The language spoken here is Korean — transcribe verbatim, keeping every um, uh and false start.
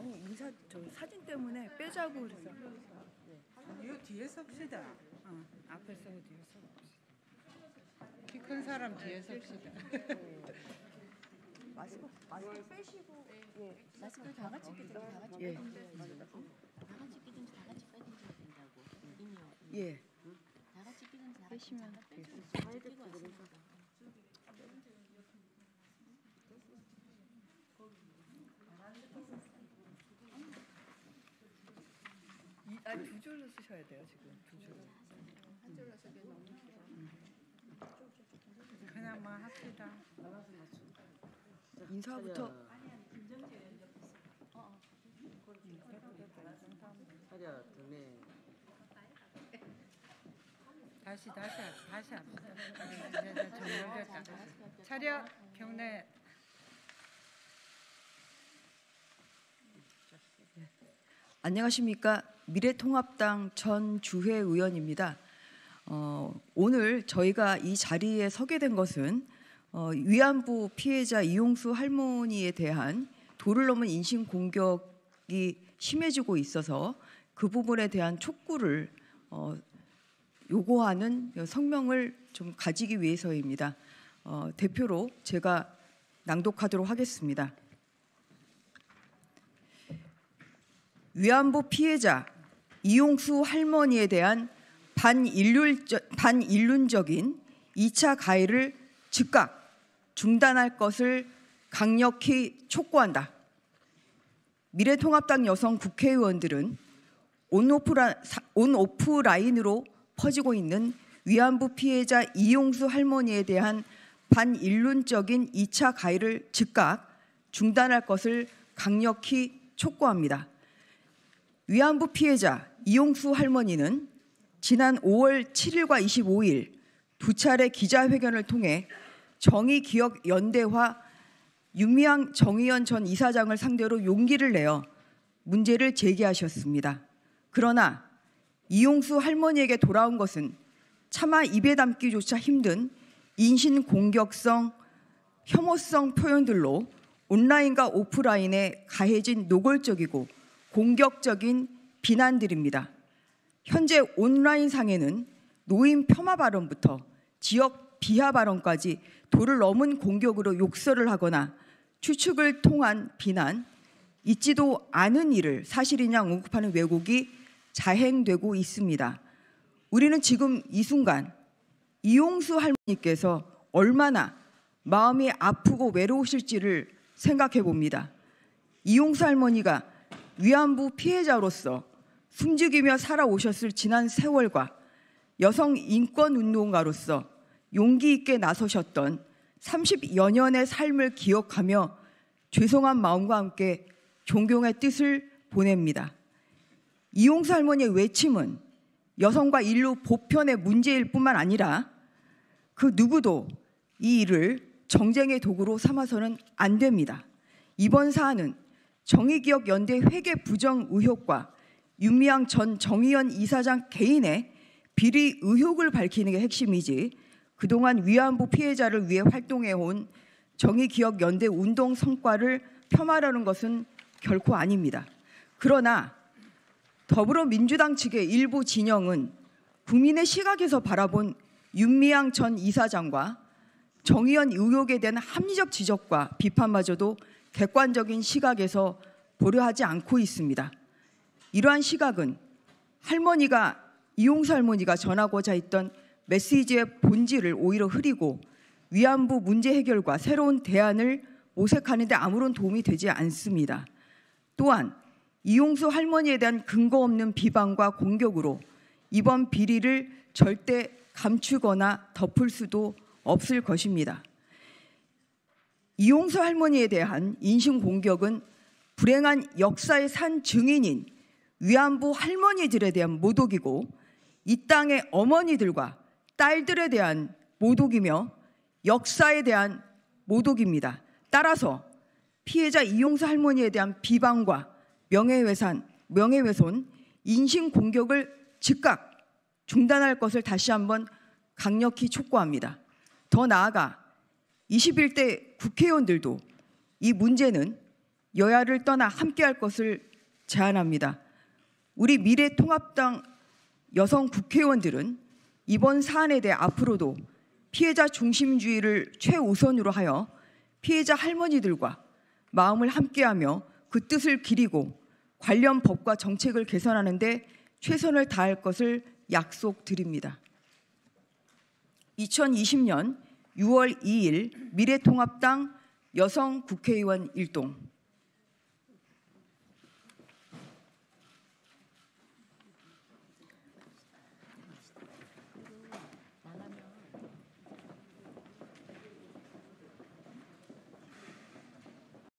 아니 인사 저 사진 때문에 빼자고 그래서. 이 뒤에 섭시다. 어, 앞에 서고 뒤에 서고. 키 큰 사람 뒤에 섭시다. 마스크 마스크 빼시고. 예. 마스크 다 같이 끼든지 다 같이 예. 빼든지 다 같이 끼든지 다 같이 빼든지 된다고. 이미 예. 다 같이 끼든지 다 같이 빼시면 다 끼고 왔으니까. 이, 아니 두 줄로 쓰셔야 돼요 지금 두 줄. 한 줄로 쓰기 너무 길어. 그냥 뭐 합시다. 인사부터. 차려 등에 다시 다시 합- 다시 합시다. 이제 정렬됐다. 차려 경례. 안녕하십니까. 미래통합당 전주회 의원입니다. 어, 오늘 저희가 이 자리에 서게 된 것은 어, 위안부 피해자 이용수 할머니에 대한 도를 넘은 인신 공격이 심해지고 있어서 그 부분에 대한 촉구를 어, 요구하는 성명을 좀 가지기 위해서입니다. 어, 대표로 제가 낭독하도록 하겠습니다. 위안부 피해자 이용수 할머니에 대한 반인륜적, 반인륜적인 이 차 가해를 즉각 중단할 것을 강력히 촉구한다. 미래통합당 여성 국회의원들은 온오프라, 온오프라인으로 퍼지고 있는 위안부 피해자 이용수 할머니에 대한 반인륜적인 이 차 가해를 즉각 중단할 것을 강력히 촉구합니다. 위안부 피해자 이용수 할머니는 지난 오월 칠일과 이십오일 두 차례 기자회견을 통해 정의기억연대와 윤미향 정의연 전 이사장을 상대로 용기를 내어 문제를 제기하셨습니다. 그러나 이용수 할머니에게 돌아온 것은 차마 입에 담기조차 힘든 인신공격성, 혐오성 표현들로 온라인과 오프라인에 가해진 노골적이고 공격적인 비난들입니다. 현재 온라인상에는 노인 폄하 발언부터 지역 비하 발언까지 도를 넘은 공격으로 욕설을 하거나 추측을 통한 비난, 있지도 않은 일을 사실이냐 언급하는 왜곡이 자행되고 있습니다. 우리는 지금 이 순간 이용수 할머니께서 얼마나 마음이 아프고 외로우실지를 생각해 봅니다. 이용수 할머니가 위안부 피해자로서 숨죽이며 살아오셨을 지난 세월과 여성 인권 운동가로서 용기 있게 나서셨던 삼십여 년의 삶을 기억하며 죄송한 마음과 함께 존경의 뜻을 보냅니다. 이용수 할머니의 외침은 여성과 인류 보편의 문제일 뿐만 아니라 그 누구도 이 일을 정쟁의 도구로 삼아서는 안 됩니다. 이번 사안은 정의기억연대 회계 부정 의혹과 윤미향 전 정의연 이사장 개인의 비리 의혹을 밝히는 게 핵심이지 그동안 위안부 피해자를 위해 활동해온 정의기억연대 운동 성과를 폄하하려는 것은 결코 아닙니다. 그러나 더불어민주당 측의 일부 진영은 국민의 시각에서 바라본 윤미향 전 이사장과 정의연 의혹에 대한 합리적 지적과 비판마저도 객관적인 시각에서 보려 하지 않고 있습니다. 이러한 시각은 할머니가 이용수 할머니가 전하고자 했던 메시지의 본질을 오히려 흐리고 위안부 문제 해결과 새로운 대안을 모색하는 데 아무런 도움이 되지 않습니다. 또한 이용수 할머니에 대한 근거 없는 비방과 공격으로 이번 비리를 절대 감추거나 덮을 수도 없을 것입니다. 이용수 할머니에 대한 인신공격은 불행한 역사의 산 증인인 위안부 할머니들에 대한 모독이고 이 땅의 어머니들과 딸들에 대한 모독이며 역사에 대한 모독입니다. 따라서 피해자 이용수 할머니에 대한 비방과 명예훼손, 명예훼손, 인신공격을 즉각 중단할 것을 다시 한번 강력히 촉구합니다. 더 나아가 이십일 대 국회의원들도 이 문제는 여야를 떠나 함께할 것을 제안합니다. 우리 미래통합당 여성 국회의원들은 이번 사안에 대해 앞으로도 피해자 중심주의를 최우선으로 하여 피해자 할머니들과 마음을 함께하며 그 뜻을 기리고 관련 법과 정책을 개선하는 데 최선을 다할 것을 약속드립니다. 이천이십 년 유월 이일 미래통합당 여성 국회의원 일동